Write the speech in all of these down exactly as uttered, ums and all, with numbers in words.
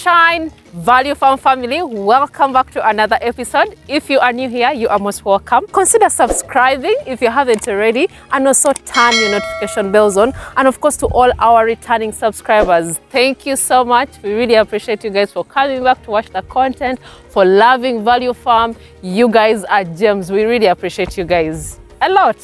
Sunshine Value Farm family, welcome back to another episode. If you are new here, you are most welcome. Consider subscribing if you haven't already, and also turn your notification bells on. And of course, to all our returning subscribers, thank you so much. We really appreciate you guys for coming back to watch the content, for loving Value Farm. You guys are gems. We really appreciate you guys a lot.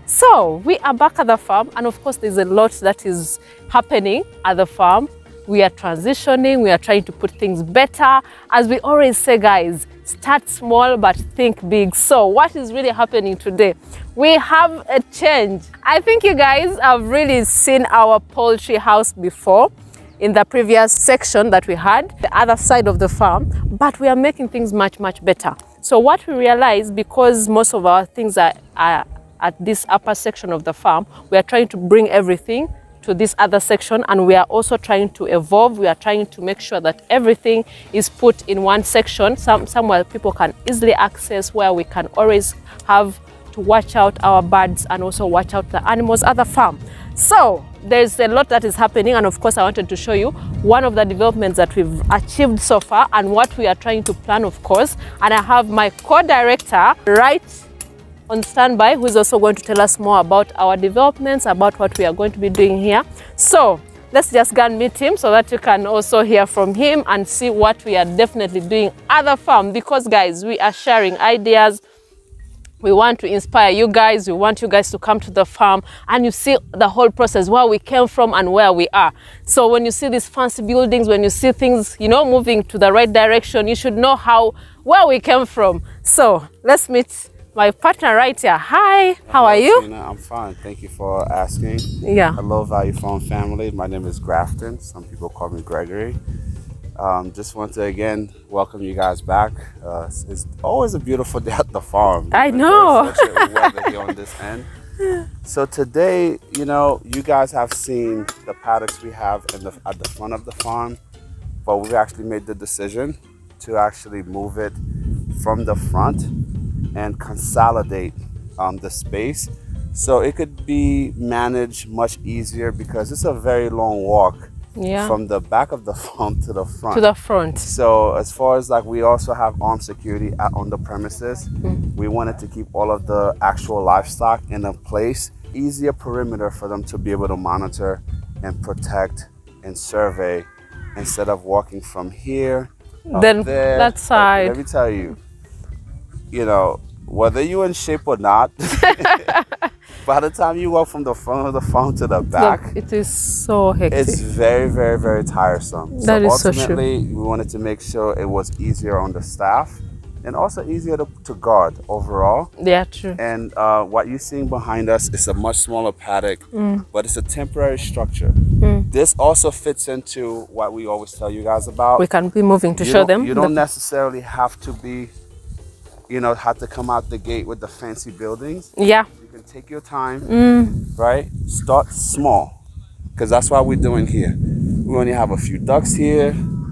So we are back at the farm, and of course there's a lot that is happening at the farm. We are transitioning, we are trying to put things better. As we always say, guys, start small but think big. So what is really happening today? We have a change. I think you guys have really seen our poultry house before in the previous section that we had, the other side of the farm, but we are making things much, much better. So what we realized, because most of our things are, are at this upper section of the farm, we are trying to bring everything to this other section, and we are also trying to evolve. We are trying to make sure that everything is put in one section, some, somewhere people can easily access, where we can always have to watch out our birds and also watch out the animals at the farm. So there's a lot that is happening, and of course I wanted to show you one of the developments that we've achieved so far and what we are trying to plan, of course. And I have my co-director right on standby, who is also going to tell us more about our developments, about what we are going to be doing here. So let's just go and meet him so that you can also hear from him and see what we are definitely doing at the farm. Because guys, we are sharing ideas. We want to inspire you guys. We want you guys to come to the farm and you see the whole process, where we came from and where we are. So when you see these fancy buildings, when you see things, you know, moving to the right direction, you should know how, where we came from. So let's meet my partner right here. Hi, how Hello, are you? Tina. I'm fine. Thank you for asking. Yeah. Hello, Value Farm family. My name is Grafton. Some people call me Gregory. Um, just want to again welcome you guys back. Uh, it's, it's always a beautiful day at the farm. I know. Very fortunate weather here on this end. So today, you know, you guys have seen the paddocks we have in the, at the front of the farm, but we've actually made the decision to actually move it from the front and consolidate um, the space so it could be managed much easier, because it's a very long walk, yeah, from the back of the farm to the front. To the front. So as far as like, we also have armed security at, on the premises. Mm. We wanted to keep all of the actual livestock in a place, easier perimeter for them to be able to monitor and protect and survey, instead of walking from here then there. That side. Let me tell you, you know, whether you're in shape or not, by the time you walk from the front of the farm to the back, Look, it is so hectic. It's very, very, very tiresome. That so is so true. ultimately, we wanted to make sure it was easier on the staff and also easier to, to guard overall. Yeah, true. And uh, what you're seeing behind us is a much smaller paddock, mm. but it's a temporary structure. Mm. This also fits into what we always tell you guys about. We can be moving to you show them. You don't necessarily have to be, you know, have to come out the gate with the fancy buildings. Yeah. You can take your time, mm. right? Start small, because that's what we're doing here. We only have a few ducks here,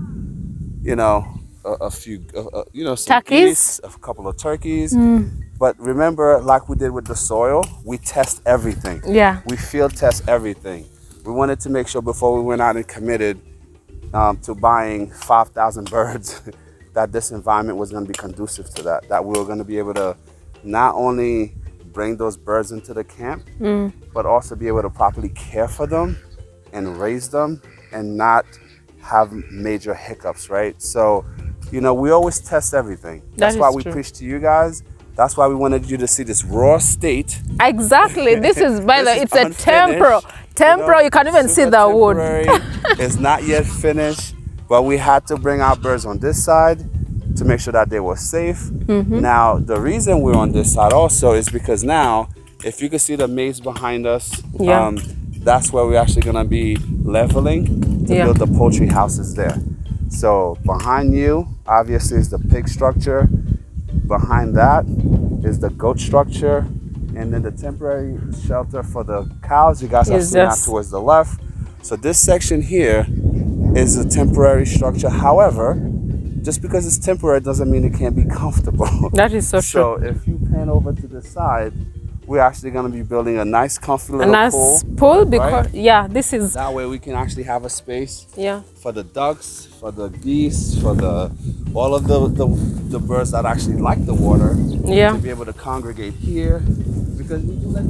you know, a, a few, uh, uh, you know, some turkeys, geese, a couple of turkeys. Mm. But remember, like we did with the soil, we test everything. Yeah. We field test everything. We wanted to make sure before we went out and committed um, to buying five thousand birds that this environment was going to be conducive to that, that we were going to be able to not only bring those birds into the camp, mm. but also be able to properly care for them and raise them and not have major hiccups, right? So, you know, we always test everything. That's why we preach to you guys. That's why we wanted you to see this raw state. Exactly. This is, by the way, it's a temporal. Temporal, you, know, you can even see the wood. It's not yet finished, but we had to bring our birds on this side to make sure that they were safe. Mm-hmm. Now, the reason we're on this side also is because now, if you can see the maze behind us, yeah. um, that's where we're actually going to be leveling to yeah. build the poultry houses there. So behind you, obviously, is the pig structure. Behind that is the goat structure. And then the temporary shelter for the cows, you guys are seeing that towards the left. So this section here is a temporary structure. However, just because it's temporary doesn't mean it can't be comfortable. That is so true. So if you pan over to the side, we're actually going to be building a nice, comfy little a nice pool. pool because right? yeah, this is That way we can actually have a space yeah for the ducks, for the geese, for the all of the, the, the birds that actually like the water. yeah To be able to congregate here, because we do let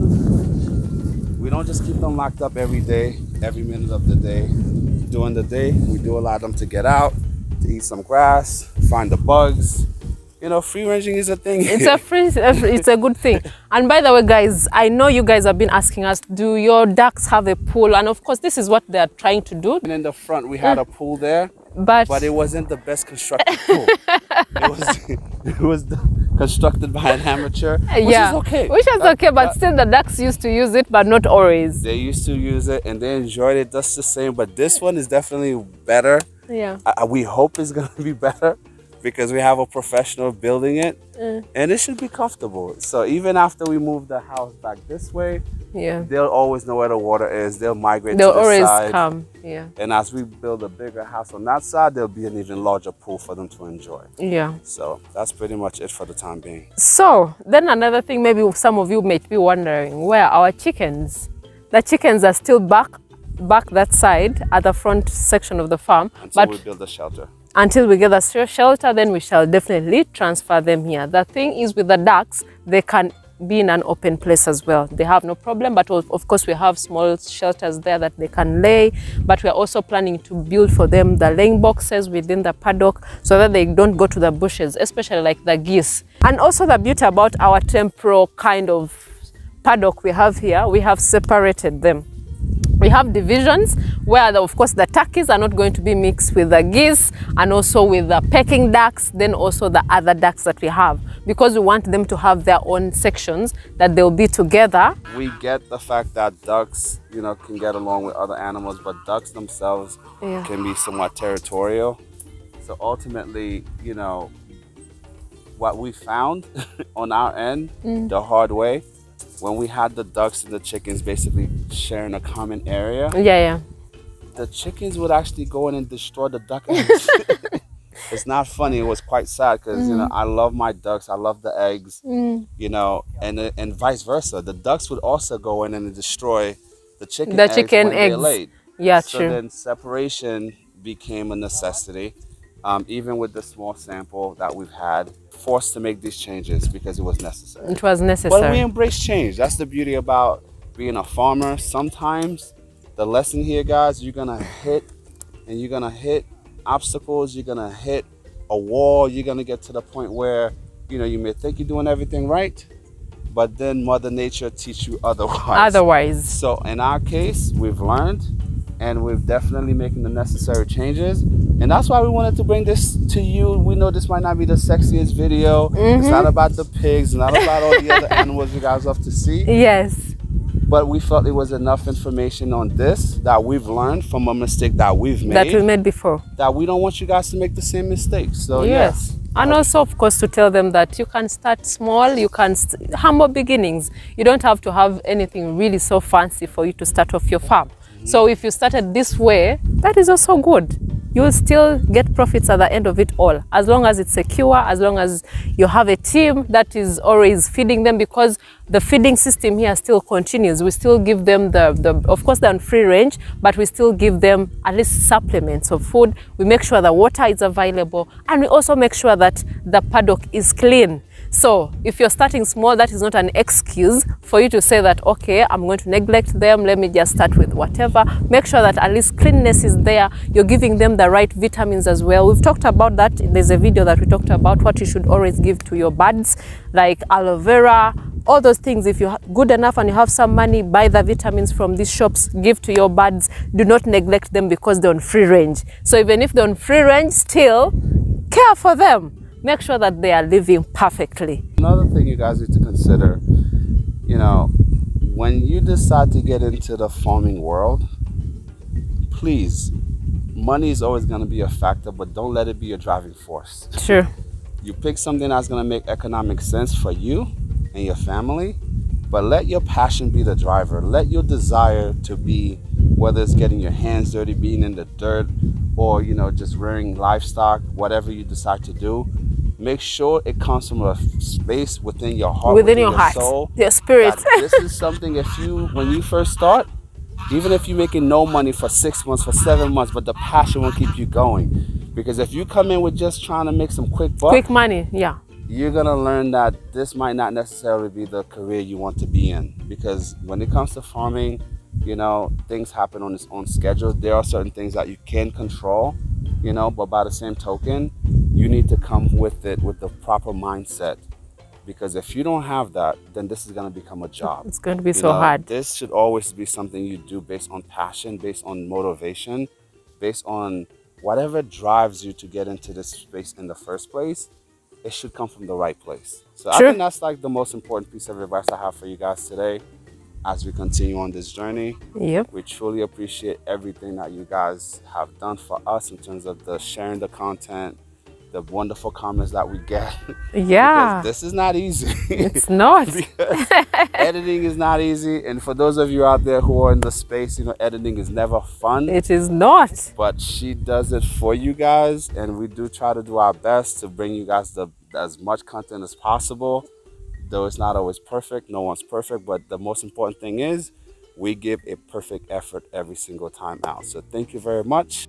them. We don't just keep them locked up every day, every minute of the day. During the day, we do allow them to get out, to eat some grass, find the bugs. You know, free ranging is a thing. It's a free, it's a good thing. And by the way, guys, I know you guys have been asking us, do your ducks have a pool? And of course, this is what they are trying to do. And in the front, we had a pool there, But, but it wasn't the best constructed pool. It was, it was constructed by an amateur, which yeah, is okay. which is That- okay, but that- still the ducks used to use it, but not always. They used to use it and they enjoyed it just the same, but this one is definitely better. Yeah. I, we hope it's going to be better because we have a professional building it, Mm. and it should be comfortable. So even after we move the house back this way, Yeah. they'll always know where the water is. They'll migrate They'll to the always side. come. Yeah. And as we build a bigger house on that side, there'll be an even larger pool for them to enjoy. Yeah. So that's pretty much it for the time being. So then another thing, maybe some of you might be wondering, where are our chickens? The chickens are still back, back that side at the front section of the farm, Until but we build a shelter. until we get a sh- shelter, then we shall definitely transfer them here. The thing is with the ducks, they can be in an open place as well. They have no problem, but of of course we have small shelters there that they can lay, but we are also planning to build for them the laying boxes within the paddock so that they don't go to the bushes, especially like the geese. And also the beauty about our temporal kind of paddock we have here, we have separated them. We have divisions where, the, of course, the turkeys are not going to be mixed with the geese and also with the pecking ducks, then also the other ducks that we have, because we want them to have their own sections that they'll be together. We get the fact that ducks, you know, can get along with other animals, but ducks themselves Yeah. can be somewhat territorial. So ultimately, you know, what we found on our end, Mm. the hard way, when we had the ducks and the chickens basically sharing a common area, Yeah, yeah. the chickens would actually go in and destroy the duck eggs. It's not funny. It was quite sad because, you know, I love my ducks. I love the eggs, Mm. you know, and and vice versa. The ducks would also go in and destroy the chicken The eggs chicken when they eggs. laid. Yeah, So true. then separation became a necessity. Um, even with the small sample that we've had, forced to make these changes because it was necessary. It was But we necessary. embrace change. That's the beauty about being a farmer. Sometimes the lesson here, guys, you're gonna hit and you're gonna hit obstacles, you're gonna hit a wall, you're gonna get to the point where, you know, you may think you're doing everything right, but then Mother Nature teach you otherwise. Otherwise. So in our case, we've learned and we're definitely making the necessary changes. And that's why we wanted to bring this to you. We know this might not be the sexiest video. It's not about the pigs, not about all the other animals you guys love to see. Yes. But we felt it was enough information on this that we've learned from a mistake that we've made, That we made before. that we don't want you guys to make the same mistakes. So Yes. yes. And also, of course, to tell them that you can start small, you can st- humble beginnings. You don't have to have anything really so fancy for you to start off your farm. So if you started this way, that is also good. You will still get profits at the end of it all, as long as it's secure, as long as you have a team that is always feeding them, because the feeding system here still continues. We still give them the, the of course they're on free range, but we still give them at least supplements of food. We make sure the water is available, and we also make sure that the paddock is clean. So if you're starting small, that is not an excuse for you to say that, okay, I'm going to neglect them, let me just start with whatever. Make sure that at least cleanness is there. You're giving them the right vitamins as well. We've talked about that. There's a video that we talked about what you should always give to your birds, like aloe vera, all those things. If you're good enough and you have some money, buy the vitamins from these shops, give to your birds. Do not neglect them because they're on free range. So even if they're on free range, still care for them. Make sure that they are living perfectly. Another thing you guys need to consider, you know, when you decide to get into the farming world, please, money is always going to be a factor, but don't let it be a driving force. Sure. You pick something that's going to make economic sense for you and your family, but let your passion be the driver. Let your desire to be, whether it's getting your hands dirty, being in the dirt, or, you know, just rearing livestock, whatever you decide to do, make sure it comes from a space within your heart, within, within your, your heart, soul, your spirit. that this is something, if you, when you first start, even if you're making no money for six months, for seven months, but the passion will keep you going. Because if you come in with just trying to make some quick bucks, quick money, yeah, you're gonna learn that this might not necessarily be the career you want to be in. Because when it comes to farming, you know, things happen on its own schedule. There are certain things that you can control, you know, but by the same token, you need to come with it with the proper mindset. Because if you don't have that, then this is going to become a job. It's going to be you so know, hard. This should always be something you do based on passion, based on motivation, based on whatever drives you to get into this space in the first place. It should come from the right place. So True. I think that's like the most important piece of advice I have for you guys today as we continue on this journey. Yep. We truly appreciate everything that you guys have done for us in terms of the sharing the content, the wonderful comments that we get. Yeah. Because this is not easy. It's not. Editing is not easy. And for those of you out there who are in the space, you know, editing is never fun. It is not. But she does it for you guys. And we do try to do our best to bring you guys the as much content as possible. Though it's not always perfect. No one's perfect. But the most important thing is we give a perfect effort every single time out. So thank you very much.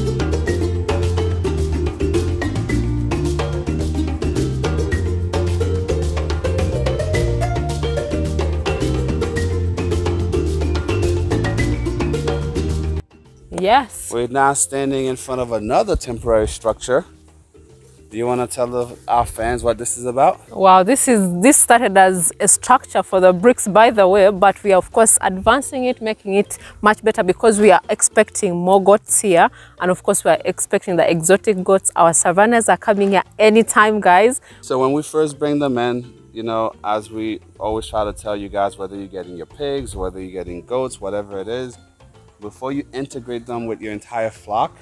Yes. We're now standing in front of another temporary structure. Do you want to tell the, our fans what this is about? Wow, this is this started as a structure for the bricks, by the way, but we are of course advancing it, making it much better because we are expecting more goats here, and of course we are expecting the exotic goats. Our savannas are coming here anytime, guys. So when we first bring them in, you know, as we always try to tell you guys, whether you're getting your pigs, whether you're getting goats, whatever it is, before you integrate them with your entire flock,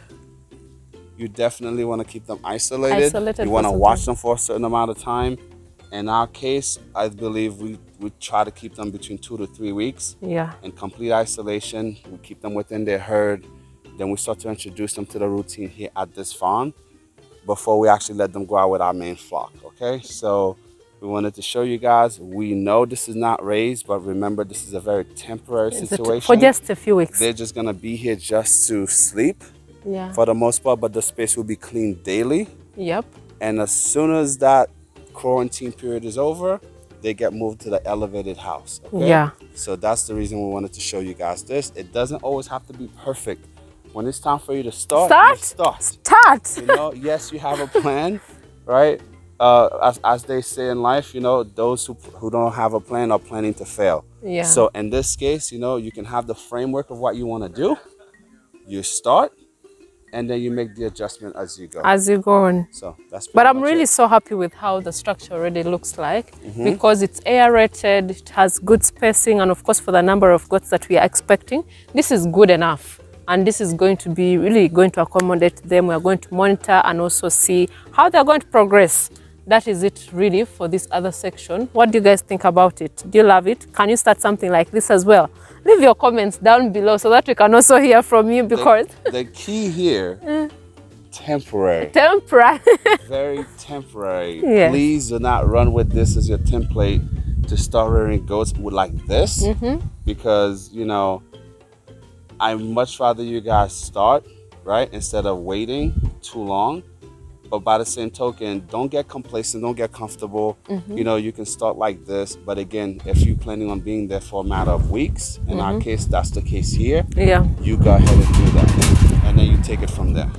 you definitely want to keep them isolated. Isolated you want to for watch some them for a certain amount of time. In our case, I believe we, we try to keep them between two to three weeks. Yeah. In complete isolation. We keep them within their herd. Then we start to introduce them to the routine here at this farm before we actually let them go out with our main flock, okay? So we wanted to show you guys, we know this is not raised, but remember this is a very temporary It's situation. A for just a few weeks. They're just gonna be here just to sleep, yeah, for the most part, but the space will be cleaned daily. Yep. And as soon as that quarantine period is over, they get moved to the elevated house, okay? Yeah. So that's the reason we wanted to show you guys this. It doesn't always have to be perfect. When it's time for you to start, Start? you start. Start. You know, yes, you have a plan, right? Uh, as, as they say in life, you know, those who, who don't have a plan are planning to fail. Yeah. So in this case, you know, you can have the framework of what you want to do. You start, and then you make the adjustment as you go. As you go on. So that's But I'm much really it. so happy with how the structure already looks like, Mm-hmm. because it's aerated, it has good spacing, and of course for the number of goats that we are expecting, this is good enough. And this is going to be really going to accommodate them. We are going to monitor and also see how they're going to progress. That is it really for this other section. What do you guys think about it? Do you love it? Can you start something like this as well? Leave your comments down below so that we can also hear from you, because The, the key here, temporary. temporary. Very temporary. Yes. Please do not run with this as your template to start rearing goats with like this, Mm-hmm. because, you know, I'd much rather you guys start, right, instead of waiting too long. But by the same token, don't get complacent, don't get comfortable. Mm-hmm. You know, you can start like this, but again, if you're planning on being there for a matter of weeks, in our case, that's the case here, Yeah. you go ahead and do that. And then you take it from there.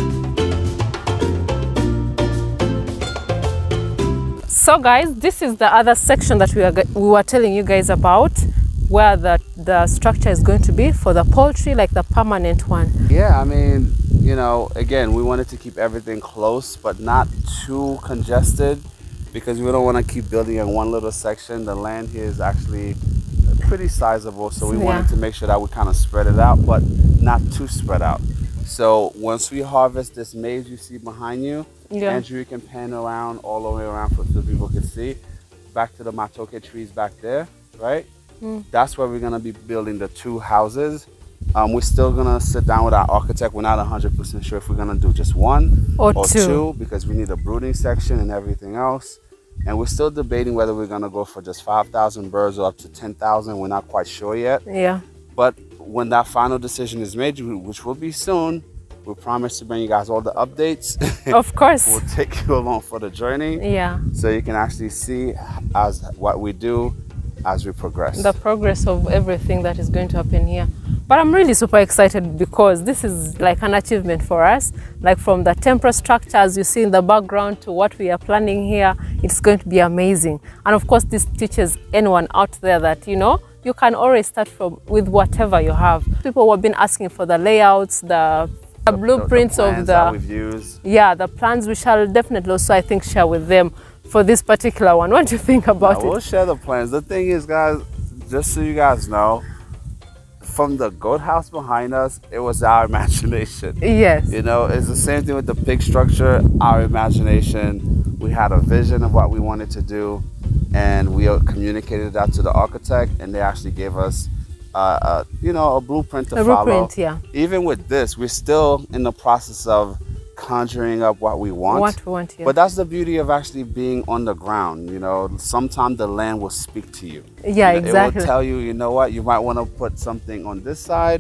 So guys, this is the other section that we, are, we were telling you guys about, where the, the structure is going to be for the poultry, like the permanent one. Yeah, I mean, you know, again, we wanted to keep everything close, but not too congested, because we don't want to keep building in one little section. The land here is actually pretty sizable, so we Yeah. wanted to make sure that we kind of spread it out, but not too spread out. So once we harvest this maize you see behind you, Yeah. Andrew, you can pan around all the way around so people can see. Back to the matoke trees back there, right? Mm. That's where we're gonna be building the two houses. Um, we're still gonna sit down with our architect. We're not one hundred percent sure if we're gonna do just one Or or two. two, because we need a brooding section and everything else. And we're still debating whether we're gonna go for just five thousand birds or up to ten thousand. We're not quite sure yet. Yeah. But when that final decision is made, which will be soon, we promise to bring you guys all the updates. Of course. We'll take you along for the journey. Yeah. So you can actually see as what we do as we progress. The progress of everything that is going to happen here. But I'm really super excited because this is like an achievement for us. Like from the temporal structures you see in the background to what we are planning here, it's going to be amazing. And of course, this teaches anyone out there that, you know, you can always start from with whatever you have. People have been asking for the layouts, the, the blueprints the, the of the that we've used. Yeah, the plans we shall definitely also, I think, share with them for this particular one. What do you think about Yeah, it? we'll share the plans. The thing is, guys, just so you guys know, from the goat house behind us, it was our imagination. Yes. You know, it's the same thing with the pig structure, our imagination. We had a vision of what we wanted to do, and we communicated that to the architect, and they actually gave us, uh, uh, you know, a blueprint to A follow. blueprint, yeah. Even with this, we're still in the process of conjuring up what we want. What we want, yeah. But that's the beauty of actually being on the ground. You know, sometimes the land will speak to you. Yeah, You know, exactly. It will tell you, you know what, you might want to put something on this side,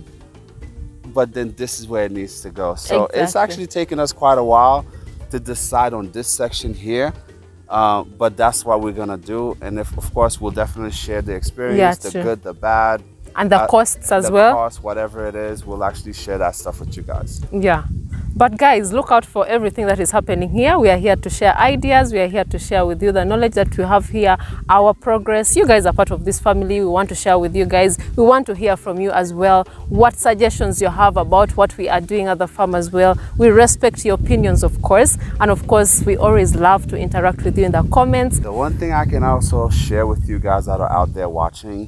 but then this is where it needs to go. So it's Exactly. actually taken us quite a while to decide on this section here. Uh, but that's what we're gonna do, and if, of course, we'll definitely share the experience, Yeah, the true. good, the bad, And the uh, costs as the well. cost, whatever it is. We'll actually share that stuff with you guys. Yeah. But guys, look out for everything that is happening here. We are here to share ideas. We are here to share with you the knowledge that we have here, our progress. You guys are part of this family. We want to share with you guys. We want to hear from you as well. What suggestions you have about what we are doing at the farm as well. We respect your opinions, of course. And of course, we always love to interact with you in the comments. The one thing I can also share with you guys that are out there watching,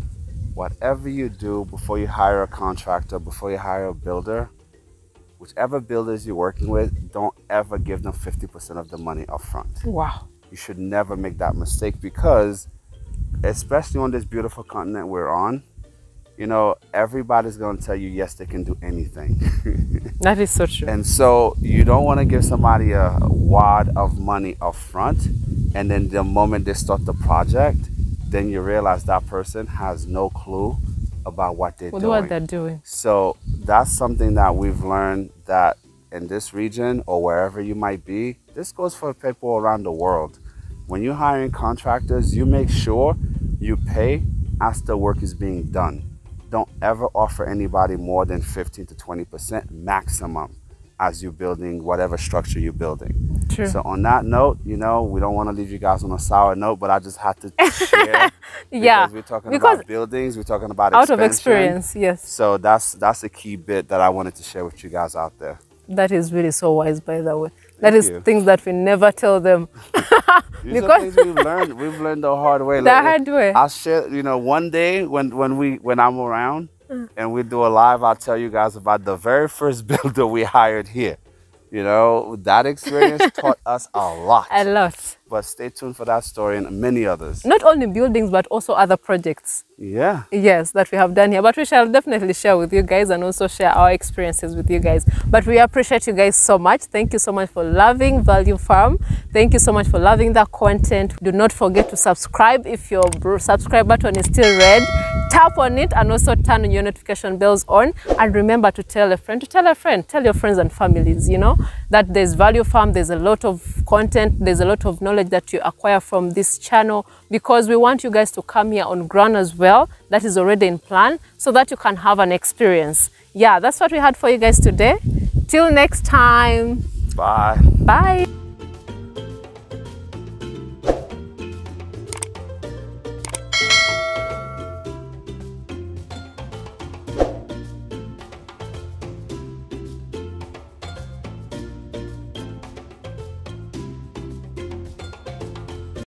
whatever you do before you hire a contractor, before you hire a builder, whichever builders you're working with, don't ever give them fifty percent of the money up front. Wow. You should never make that mistake, because especially on this beautiful continent we're on, you know, everybody's going to tell you, yes, they can do anything. That is so true. And so you don't want to give somebody a wad of money up front, and then the moment they start the project, then you realize that person has no clue about what they're With doing. what they're doing. So that's something that we've learned, that in this region or wherever you might be, this goes for people around the world. When you're hiring contractors, you make sure you pay as the work is being done. Don't ever offer anybody more than fifteen to twenty percent maximum as you're building whatever structure you're building. True. So on that note, you know, we don't want to leave you guys on a sour note, but I just had to share. Yeah, Because we're talking because about buildings, we're talking about out of expansion. experience, yes. So that's that's a key bit that I wanted to share with you guys out there. That is really so wise, by the way. That is you. things that we never tell them. These Because- are things we've learned. We've learned the hard way. The hard way. I'll share. You know, one day when when we when I'm around and we do a live, I'll tell you guys about the very first builder we hired here. You know, that experience taught us a lot. A lot. But stay tuned for that story and many others. Not only buildings, but also other projects. Yeah. Yes, that we have done here. But we shall definitely share with you guys and also share our experiences with you guys. But we appreciate you guys so much. Thank you so much for loving Value Farm. Thank you so much for loving the content. Do not forget to subscribe. If your subscribe button is still red, tap on it and also turn on your notification bells on. And remember to tell a friend, to tell a friend, tell your friends and families, you know, that there's Value Farm. There's a lot of content. There's a lot of knowledge that you acquire from this channel, because we want you guys to come here on ground as well. That is already in plan, so that you can have an experience. Yeah, that's what we had for you guys today. Till next time. Bye. Bye.